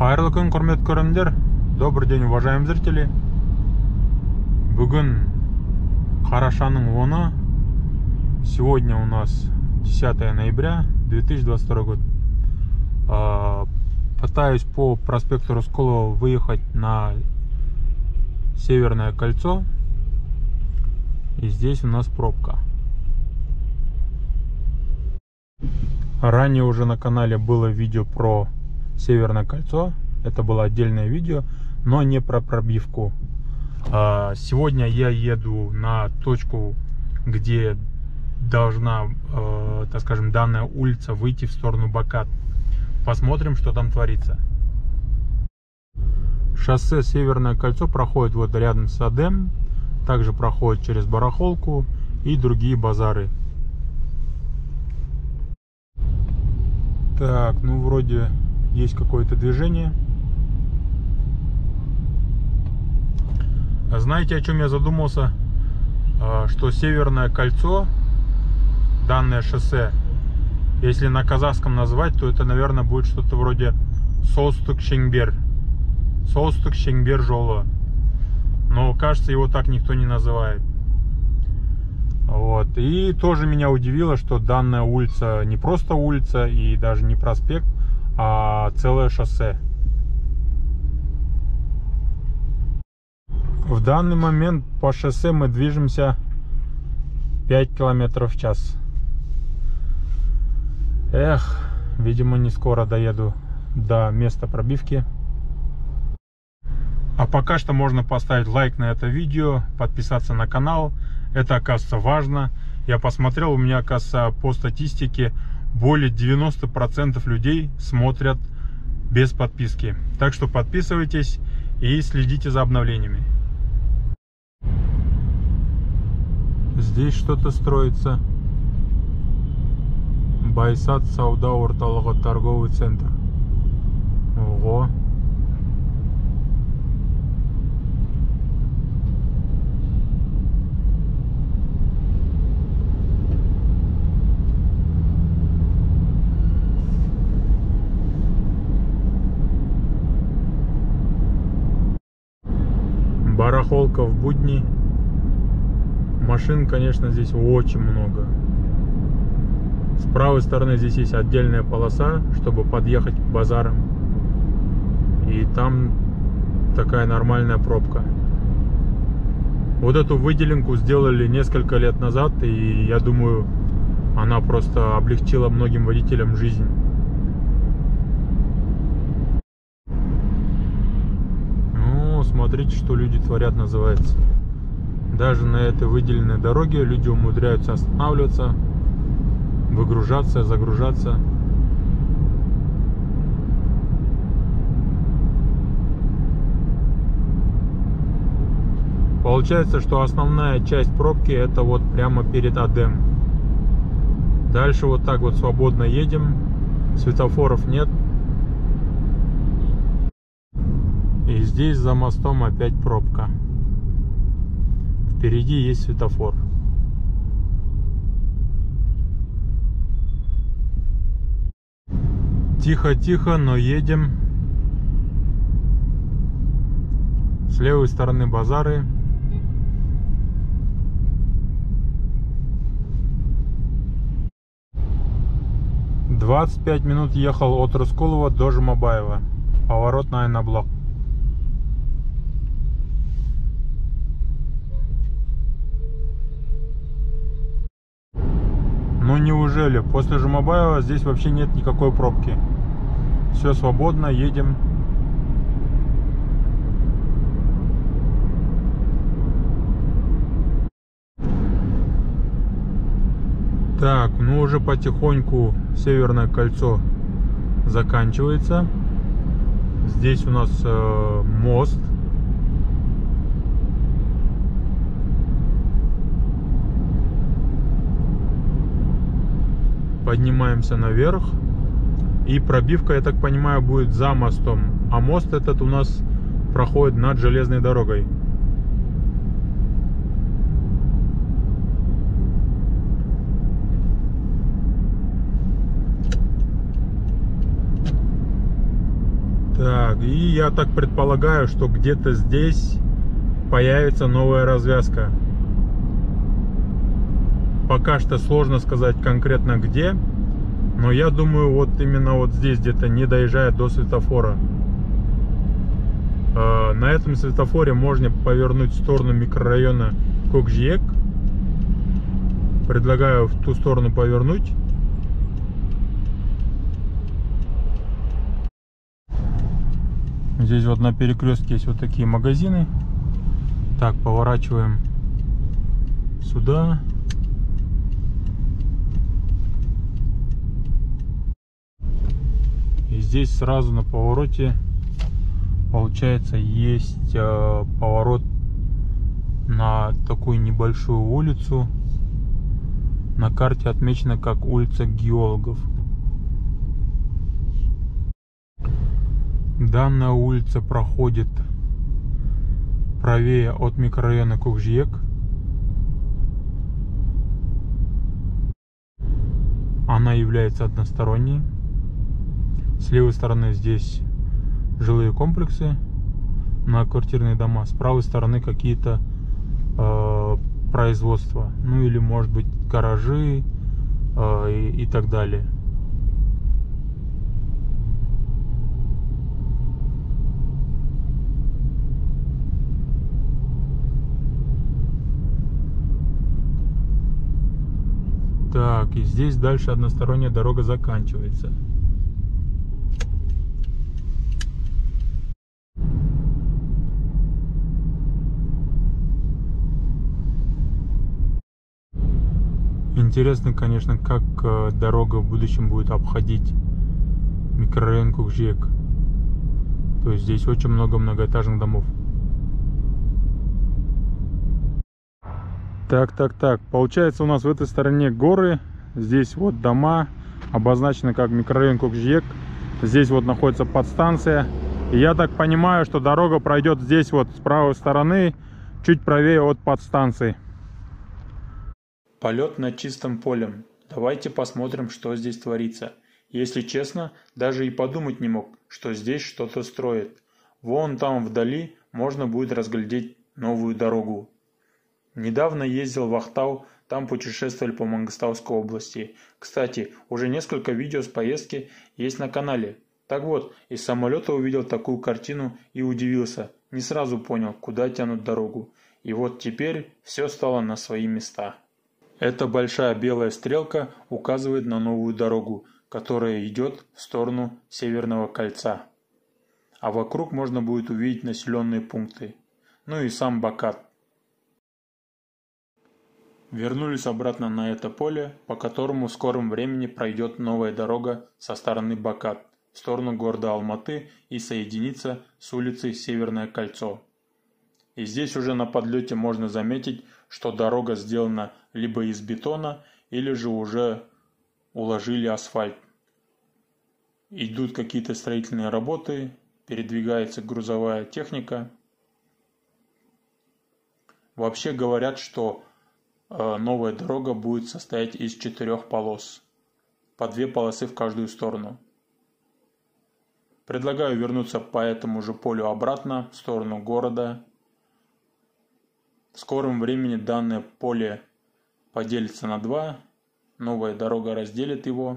Хайырлы күн, құрметті көрермендер. Добрый день, уважаемые зрители. Бүгін қарашаның 10-ы. Сегодня у нас 10 ноября 2022 год. Пытаюсь по проспекту Расколова выехать на Северное кольцо. И здесь у нас пробка. Ранее уже на канале было видео про Северное кольцо. Это было отдельное видео, но не про пробивку. Сегодня я еду на точку, где должна, так скажем, данная улица выйти в сторону Бакат. Посмотрим, что там творится. Шоссе Северное кольцо проходит вот рядом с Адем. Также проходит через Барахолку и другие базары. Так, ну вроде есть какое-то движение. Знаете, о чем я задумался? Что Северное кольцо, данное шоссе, если на казахском назвать, то это, наверное, будет что-то вроде Солтүстік-Шеңбер. Солтүстік-Шеңбер жолы. Но, кажется, его так никто не называет. Вот. И тоже меня удивило, что данная улица не просто улица и даже не проспект, а целое шоссе. В данный момент по шоссе мы движемся 5 км в час. Эх, видимо, не скоро доеду до места пробивки. А пока что можно поставить лайк на это видео, подписаться на канал. Это, оказывается, важно. Я посмотрел, у меня, оказывается, по статистике более 90% людей смотрят без подписки. Так что подписывайтесь и следите за обновлениями. Здесь что-то строится. Байсат Сауда орталығы, торговый центр. Ого. Барахолка в будни. Машин, конечно, здесь очень много. С правой стороны здесь есть отдельная полоса, чтобы подъехать к базарам. И там такая нормальная пробка. Вот эту выделенку сделали несколько лет назад, и я думаю, она просто облегчила многим водителям жизнь. Ну, смотрите, что люди творят, называется. Даже на этой выделенной дороге люди умудряются останавливаться, выгружаться, загружаться. Получается, что основная часть пробки это вот прямо перед Адем. Дальше вот так вот свободно едем, светофоров нет. И здесь за мостом опять пробка. Впереди есть светофор. Тихо-тихо, но едем. С левой стороны базары. — 25 минут ехал от Расколова до Жумабаева. Поворот на Айнаблок. Ну неужели? После Жумабаева здесь вообще нет никакой пробки. Все свободно, едем. Так, ну уже потихоньку Северное кольцо заканчивается. Здесь у нас мост. Поднимаемся наверх. И пробивка, я так понимаю, будет за мостом. А мост этот у нас проходит над железной дорогой. Так, и я так предполагаю, что где-то здесь появится новая развязка. Пока что сложно сказать конкретно где, но я думаю, вот именно вот здесь, где-то не доезжая до светофора. На этом светофоре можно повернуть в сторону микрорайона Кокжиек. Предлагаю в ту сторону повернуть. Здесь вот на перекрестке есть вот такие магазины. Так, поворачиваем сюда. И здесь сразу на повороте, получается, есть поворот на такую небольшую улицу. На карте отмечено как улица Геологов. Данная улица проходит правее от микрорайона Кокжиек. Она является односторонней. С левой стороны здесь жилые комплексы, многоквартирные дома. С правой стороны какие-то производства. Ну или может быть гаражи и так далее. Так, и здесь дальше односторонняя дорога заканчивается. Интересно, конечно, как дорога в будущем будет обходить микрорайон Кокжиек. То есть здесь очень много многоэтажных домов. Так. Получается, у нас в этой стороне горы. Здесь вот дома, обозначены как микрорайон Кокжиек. Здесь вот находится подстанция. И я так понимаю, что дорога пройдет здесь вот с правой стороны, чуть правее от подстанции. Полет над чистым полем. Давайте посмотрим, что здесь творится. Если честно, даже и подумать не мог, что здесь что-то строят. Вон там вдали можно будет разглядеть новую дорогу. Недавно ездил в Ахтау, там путешествовали по Мангостауской области. Кстати, уже несколько видео с поездки есть на канале. Так вот, из самолета увидел такую картину и удивился. Не сразу понял, куда тянут дорогу. И вот теперь все стало на свои места. Эта большая белая стрелка указывает на новую дорогу, которая идет в сторону Северного кольца. А вокруг можно будет увидеть населенные пункты. Ну и сам Бакат. Вернулись обратно на это поле, по которому в скором времени пройдет новая дорога со стороны Бакат в сторону города Алматы и соединится с улицей Северное кольцо. И здесь уже на подлете можно заметить, что дорога сделана либо из бетона, или же уже уложили асфальт. Идут какие-то строительные работы, передвигается грузовая техника. Вообще говорят, что новая дорога будет состоять из 4 полос, по 2 полосы в каждую сторону. Предлагаю вернуться по этому же полю обратно в сторону города. В скором времени данное поле поделится на 2, новая дорога разделит его.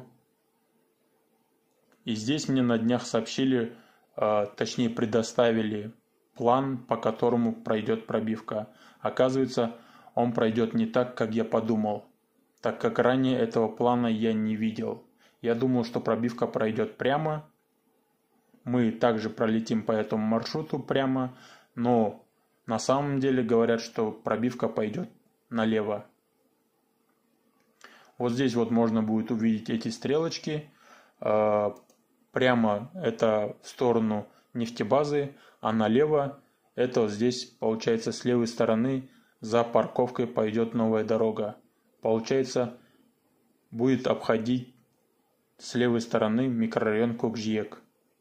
И здесь мне на днях сообщили, точнее предоставили план, по которому пройдет пробивка. Оказывается, он пройдет не так, как я подумал, так как ранее этого плана я не видел. Я думал, что пробивка пройдет прямо. Мы также пролетим по этому маршруту прямо, но на самом деле говорят, что пробивка пойдет налево. Вот здесь вот можно будет увидеть эти стрелочки. Прямо это в сторону нефтебазы, а налево это вот здесь, получается, с левой стороны за парковкой пойдет новая дорога. Получается, будет обходить с левой стороны микрорайон Кокжиек.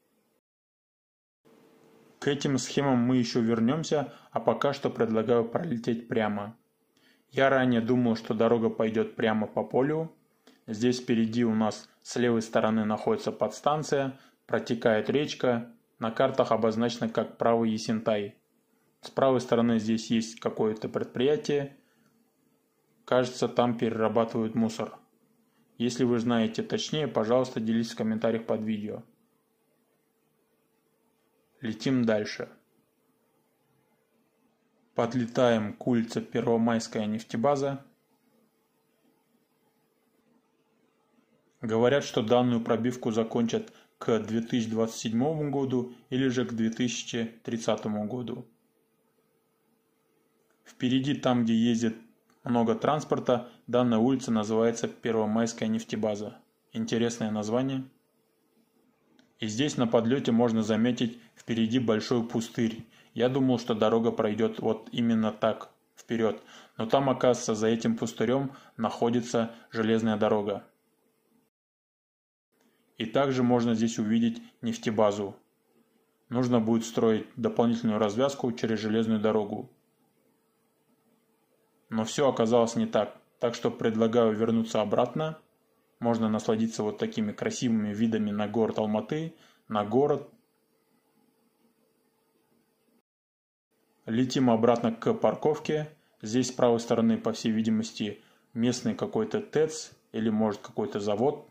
К этим схемам мы еще вернемся, а пока что предлагаю пролететь прямо. Я ранее думал, что дорога пойдет прямо по полю. Здесь впереди у нас с левой стороны находится подстанция, протекает речка, На картах обозначено как Правый Есентай. С правой стороны здесь есть какое-то предприятие. Кажется, там перерабатывают мусор. Если вы знаете точнее, пожалуйста, делитесь в комментариях под видео. Летим дальше. Подлетаем к улице Первомайская нефтебаза. Говорят, что данную пробивку закончат к 2027 году или же к 2030 году. Впереди, там где ездит много транспорта, данная улица называется Первомайская нефтебаза. Интересное название. И здесь на подлете можно заметить впереди большой пустырь. Я думал, что дорога пройдет вот именно так, вперед. Но там, оказывается, за этим пустырем находится железная дорога. И также можно здесь увидеть нефтебазу. Нужно будет строить дополнительную развязку через железную дорогу. Но все оказалось не так. Так что предлагаю вернуться обратно. Можно насладиться вот такими красивыми видами на город Алматы, на город. Летим обратно к парковке. Здесь с правой стороны, по всей видимости, местный какой-то ТЭЦ или может какой-то завод.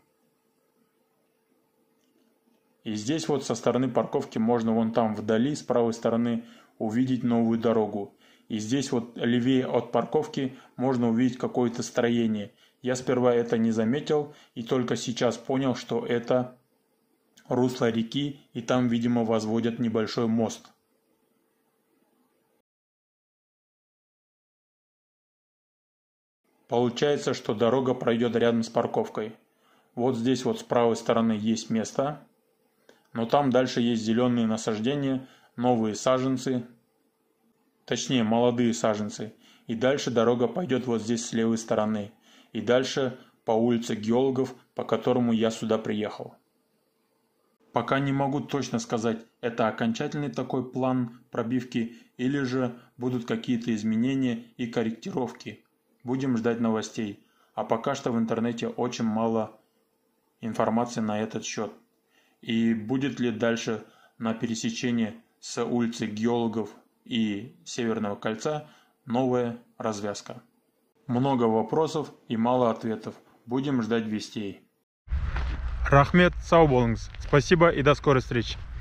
И здесь вот со стороны парковки можно вон там вдали с правой стороны увидеть новую дорогу. И здесь вот левее от парковки можно увидеть какое-то строение. Я сперва это не заметил и только сейчас понял, что это русло реки, и там, видимо, возводят небольшой мост. Получается, что дорога пройдет рядом с парковкой. Вот здесь вот с правой стороны есть место, но там дальше есть зеленые насаждения, новые саженцы, точнее молодые саженцы. И дальше дорога пойдет вот здесь с левой стороны. И дальше по улице Геологов, по которому я сюда приехал. Пока не могу точно сказать, это окончательный такой план пробивки или же будут какие-то изменения и корректировки. Будем ждать новостей. А пока что в интернете очень мало информации на этот счет. И будет ли дальше на пересечении с улицы Геологов и Северного кольца новая развязка? Много вопросов и мало ответов. Будем ждать вестей. Рахмет, сау болыңыз. Спасибо и до скорой встречи.